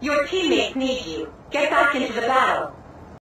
Your teammates need you. Get back into the battle.